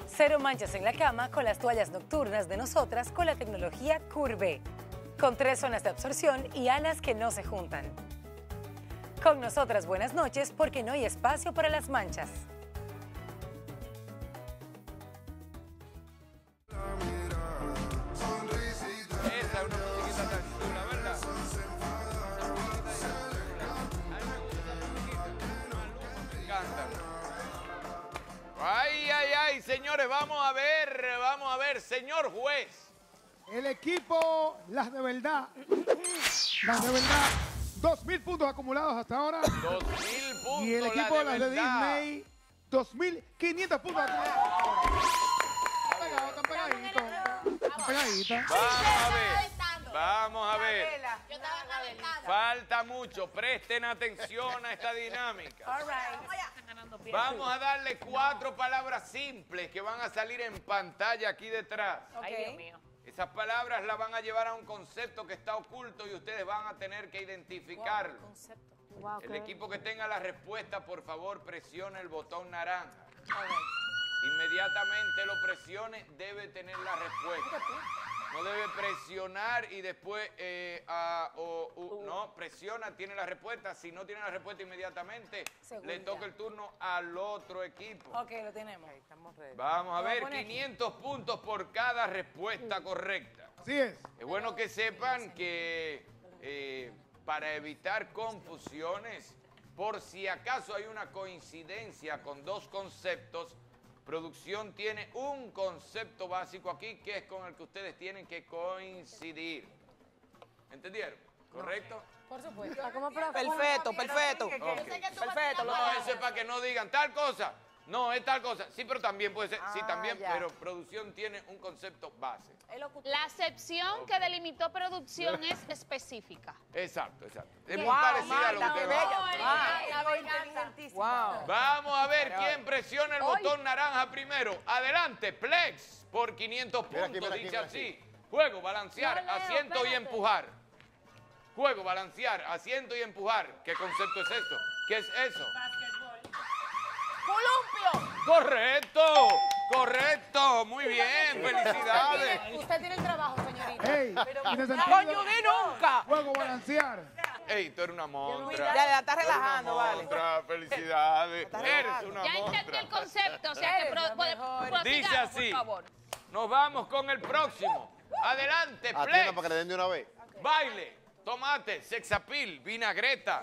Cero manchas en la cama con las toallas nocturnas de nosotras con la tecnología Curve, con 3 zonas de absorción y alas que no se juntan. Con nosotras buenas noches porque no hay espacio para las manchas. Esa es una musiquita tan chula, ¿verdad? Me encanta. Ay, ay, ay, señores, vamos a ver, señor juez. El equipo, las de verdad, 2.000 puntos acumulados hasta ahora. 2.000 puntos. Y el equipo, las de Disney, 2.500 puntos acumulados. Están pegaditos. Vamos a ver. Falta mucho, presten atención a esta dinámica. Vamos a darle 4 palabras simples que van a salir en pantalla aquí detrás. Ay, Dios mío. Esas palabras las van a llevar a un concepto que está oculto y ustedes van a tener que identificarlo. El equipo que tenga la respuesta, por favor, presione el botón naranja. Inmediatamente lo presione, debe tener la respuesta. No debe presionar y después, no, presiona, tiene la respuesta. Si no tiene la respuesta inmediatamente, le toca el turno al otro equipo. Ok, lo tenemos. Estamos ready. Vamos a ver, 500 puntos por cada respuesta correcta. Así es. Es bueno que sepan que para evitar confusiones, por si acaso hay una coincidencia con 2 conceptos, producción tiene un concepto básico aquí que es con el que ustedes tienen que coincidir. ¿Entendieron? ¿Correcto? Por supuesto. Perfecto, perfecto. Ok. Perfecto. No, eso es para que no digan tal cosa. No, es tal cosa. Sí, pero también puede ser. Sí, también, pero producción tiene un concepto base. La acepción que delimitó producción es específica. Exacto, exacto. Es muy parecida a lo que ustedes Wow. Vamos a ver quién presiona el botón naranja primero. Adelante, Plex, por 500 puntos. Dice así. Juego, balancear, asiento y empujar. Juego, balancear, asiento y empujar. ¿Qué concepto es esto? ¿Qué es eso? ¡Columpio! ¡Correcto! ¡Correcto! Muy bien, felicidades. Usted tiene el trabajo, señorita. Ey, tiene sentido. ¡Coño, ni nunca! Juego, balancear. Ey, tú eres una montra. Ya, la estás relajando, vale. Montra, felicidades. Eres una Ya entendí el montra. concepto, o sea que prosigamos, Dice así. por favor. Nos vamos con el próximo. Adelante, Atienda Plex. para que le den de una vez. Baile, tomate, sexapil, vinagreta.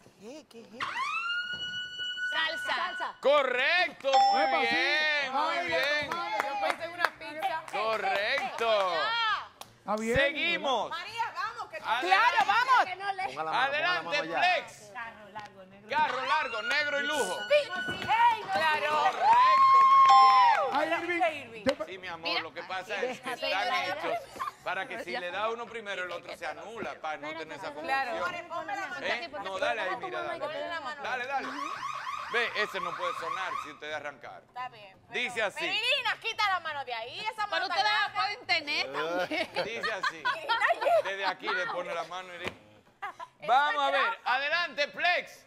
Salsa. Correcto, muy Epa, sí. bien, muy Ay, bien. Yo pensé en una pizza. Correcto. Está bien. Seguimos. María, vamos, que ¡Claro, vamos! Ponga la mano, Adelante, ponga la mano allá. Flex. Carro largo, negro y lujo. Claro. Correcto, Ay, Irving. Yo- sí, mi amor, lo que pasa es que están hechos para que si le da uno primero, el otro se anula, para no tener esa confusión. No, dale ahí, mira, dale. Dale. Ve, ese no puede sonar si ustedes arrancaron. Está bien. Dice así, Irina, quita la mano de ahí. Esa mano. Pero ustedes la pueden tener también. dice así. Desde aquí le pone la mano y vamos a ver, adelante, Plex.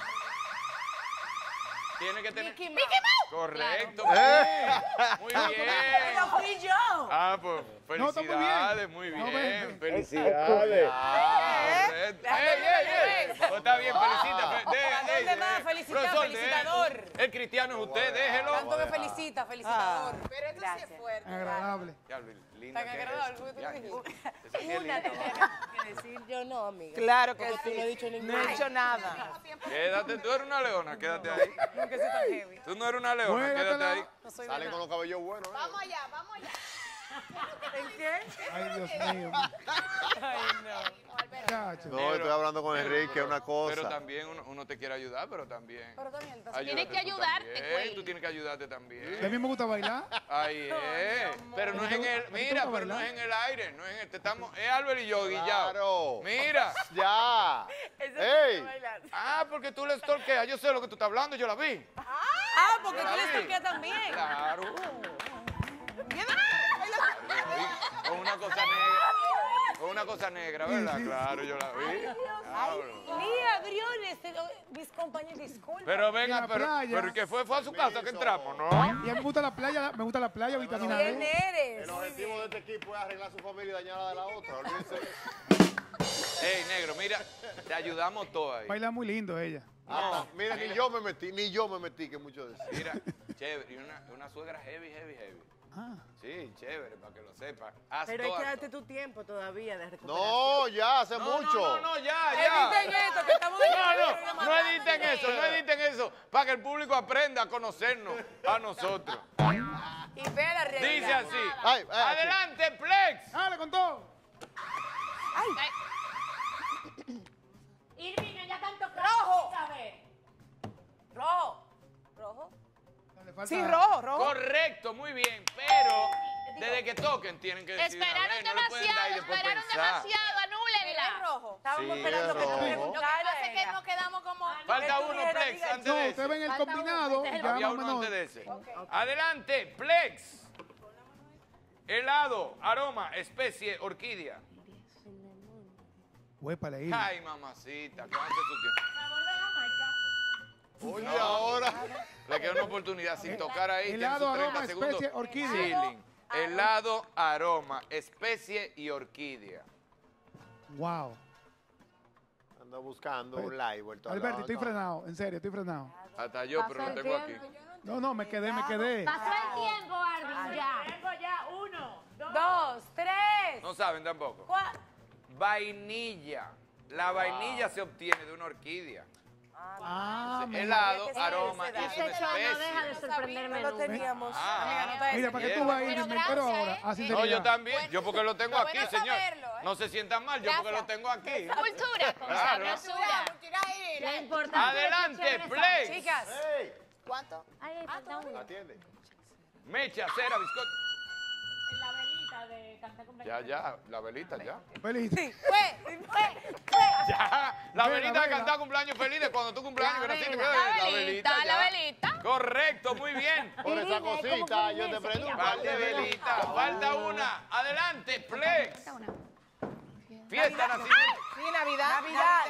Tiene que tener... Mickey Mouse. Correcto. Muy Pero bien. fui yo. Ah, pues No, está muy bien. felicidades, muy No, bien. ven. Felicidades. Correcto. ¡Ey! Pues está bien, felicita. ¿Dónde más? Felicita, Profesor, felicitador. El cristiano es usted, déjelo. Tanto que felicita, felicitador. Pero esto sí es fuerte. Agradable. Ya, linda Tan que agradable, es. porque tú Ya, me dijiste. eso sí es lindo. Yo no, amiga. Claro que Porque tú no has sí. dicho No he hecho nada. Quédate, tú eres una leona, quédate ahí. Nunca soy tan heavy. Tú no eres una leona, quédate Juégatela. ahí. No soy Salen con los cabellos buenos. Vamos allá, vamos allá. Ay, Dios mío. Muchacho. No, estoy hablando con Enrique, una cosa. Pero también uno te quiere ayudar, pero también. Pero también está Tienes que ayúdate tú ayudarte, también, güey. Tú tienes que ayudarte Y a también. mí me gusta bailar. Ahí es. Pero no es en el, mira, pero no es en el aire, no es en el, estamos, es Albert y yo, Guillao. Claro. Mira. Ya. ¡Ey! Ah, porque tú le stalkeas, yo sé lo que tú estás hablando, yo la vi. Ah, porque tú Sí. le stalkeas también. Claro. Con una cosa negra. Con una cosa negra, ¿verdad? Claro, yo la vi. Claro. Mira, Briones. mis compañeros, disculpen. Pero En venga, la pero playa. que fue a su casa que entramos, ¿no? Y a mí me gusta la playa, vitamina ¿Quién D. eres? El objetivo de este equipo es arreglar su familia y dañar la de la otra. Olvídense de eso. Ey, negro, mira, te ayudamos todos ahí. Baila muy lindo ella. Hasta, mira, ni yo me metí, que mucho de eso. Mira, chévere, y una suegra heavy. Ah. Sí, chévere, para que lo sepas. Haz Pero hay todo. que darte tu tiempo todavía de recuperación. No, ya, hace mucho. No, ya. Editen esto, que estamos No editen eso, para que el público aprenda a conocernos a nosotros. Y vea la realidad. Dice así. Ay, Adelante, Plex. Dale con todo. Irving, ella tanto Rojo. saber. Rojo. ¿Rojo? Le falta- Sí, rojo, rojo. Correcto, muy bien, pero desde que toquen tienen que decir una Esperaron vez, no le pueden dar y después esperaron pensar. demasiado, anúlenla. rojo. Estábamos Sí, esperando que es tú rojo. preguntaras. Lo que pasa es que nos quedamos como... Falta tú uno, dijeras, Plex, diga. antes No, de ustedes ese. ven el Falta combinado, uno, ya Había más o uno menos. antes de ese. Adelante, Plex. Helado, aroma, especie, orquídea. Huépale ahí. Ay, mamacita, ¿cuánto su tiempo? Oye, ahora. Le queda una oportunidad sin tocar ahí. tiene helado, sus 30 aroma, segundos. especie, orquídea. Ceiling. Helado, aroma, especie y orquídea. Wow. Ando buscando un live. Vuelto a Alberto, la- estoy frenado, en serio, estoy frenado. Hasta yo, pero lo tengo aquí. No, me quedé. Pasó el tiempo, Arvin, ya. Dos, tres. No saben tampoco. Vainilla. La vainilla se obtiene de una orquídea. Ah, Helado, que aroma y ese es una Ese show no deja de especie. sorprenderme Lo nunca. teníamos. mira, para que tú vas a ir, Pero me espero gracias, ahora. ¿eh? A No, sinceridad. yo también. Yo porque lo tengo Pero aquí, bueno señor. saberlo, ¿eh? No se sientan mal, yo porque lo tengo aquí. Cultura con Claro. sabrosura. Lo importante Adelante, es que chévere Play. Chicas. ¡Ey! ¿Cuánto? Ay, falta uno. Atiende. Mecha, cera, bizcocho. La velita de cantar cumpleaños. Ya, la velita, ya. Feliz. Ya, la Vela, velita de vela. cantar cumpleaños felices cuando tú cumpleaños, que naciste, vela. ¿verdad? La velita. Correcto, muy bien. Por esa cosita, yo te prendo un par Falta de velitas. velita, falta una. Adelante, Plex. Fiesta nacional. Sí, Navidad.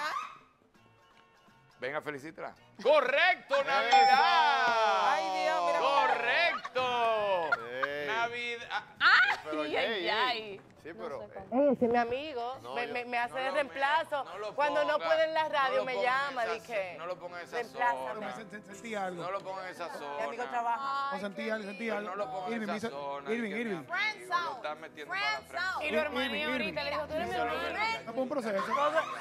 Venga, felicítala. Correcto, Navidad. Ay, Dios, mira. Correcto. Ey. Navidad. Pero, Ay, ey, ay. ey. Sí, pero. Ese es mi amigo. No, me hace No de lo- reemplazo. no lo Cuando no ponga, puede en la no radio, lo me ponga en llama. esa Dije, No lo ponga en esa reemplázame. Me zona. sentí algo. No lo ponga en esa mi amigo zona. trabaja. O sentí algo, Pero no lo ponga en Irving, me esa hizo- zona. Irving, que mi Irving. amigo lo está metiendo para la frente. Y lo hermano Irving, ahorita le dijo, tú eres mi hermano. No, fue un proceso.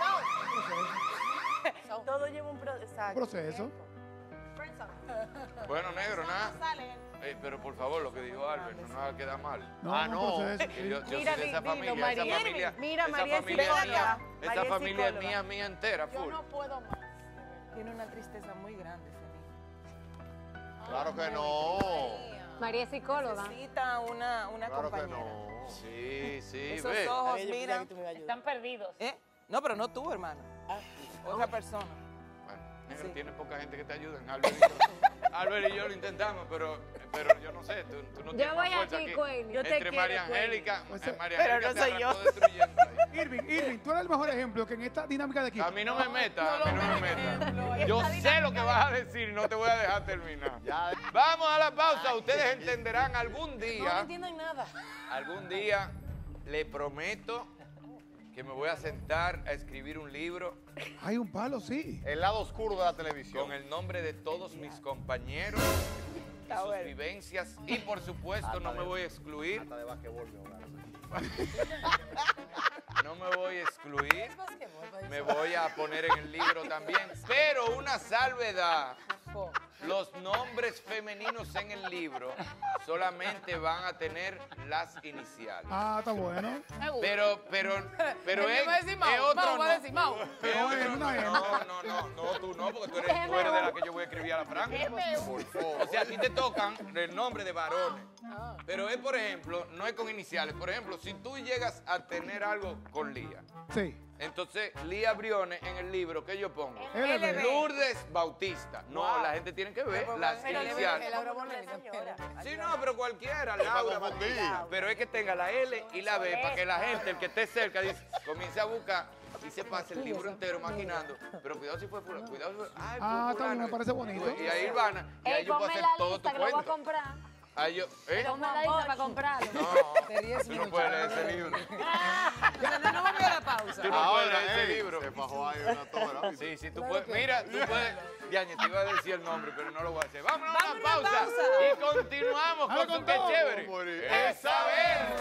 Todo lleva un proceso. Un proceso. Bueno, negro, nada. Pero por favor, lo que dijo Albert, no nos va a quedar mal. No, Ah, un no. proceso. Que yo Mira, soy de esa dilo, familia, María. esa familia. Mira, esa María es familia es psicóloga. mía. María Esa es familia es psicóloga. mía entera, full. puedo más. Tiene una tristeza muy grande ese niño. Claro que no. María es psicóloga. Necesita una Claro que compañera. no. Sí, sí, Esos ve. ojos, mira. Están perdidos. No, pero no tú, hermano. Otra persona. Bueno, negro, Sí. tiene poca gente que te ayude. Albert y yo lo intentamos, pero yo no sé, tú no tienes voy más fuerza a ti, aquí. Queenie. Yo te Entre quiero, María Angélica, Queenie. María Pero Angélica no te soy yo. arrancó destruyendo ahí. Irving, tú eres el mejor ejemplo que en esta dinámica de aquí. A mí no me metas, a mí no me metas. Yo sé lo que vas a decir y no te voy a dejar terminar. Ya. Vamos a la pausa, ustedes entenderán algún No día, entienden nada. algún día, le prometo que me voy a sentar a escribir un libro Hay un palo, sí. El lado oscuro de la televisión. con el nombre de todos mis compañeros y sus vivencias y por supuesto no me voy a excluir, Hasta de basquetbol, mi hogar. no me voy a excluir, me voy a poner en el libro también, pero una salvedad, los nombres femeninos en el libro solamente van a tener las iniciales. Ah, está bueno. Pero es, va a decir Mau, es otro Mau va a no. decir Mau. Es No, otro no, no, tú no, porque tú eres de la que yo voy a escribir a la franca. Por favor. O sea, a ti te tocan el nombre de varones. Pero es, por ejemplo, no es con iniciales. Por ejemplo, si tú llegas a tener algo con Lía, Sí. entonces Lía Briones en el libro, ¿qué yo pongo? LB. Lourdes Bautista. No, la gente tiene que ver las iniciales. Sí, no, pero cualquiera, Laura confundir. Bautista. Pero es que tenga la L y la B para que la gente, el que esté cerca, comience a buscar y se pasa el libro entero maquinando. Pero cuidado si fue fulano, cuidado si fue... Ay, Ah, fue está bien, fulano. me parece bonito. Y ahí van, y ahí yo puedo Ponme hacer la todo lista tu que lo voy a cuento. comprar. Ahí yo, Ponme la lista para comprarlo. No, tú no puedes leer ese libro. Bueno, no vamos a la pausa. Tú no Ahora, puedes leer ese libro. se bajó ahí una tora. Sí, sí, tú puedes. Mira, tú puedes. Diañe, te iba a decir el nombre, pero no lo voy a hacer. Vámonos a una Vámonos a pausa. pausa. Y continuamos Dale con con tu que todo. chévere. Morir. Es saber.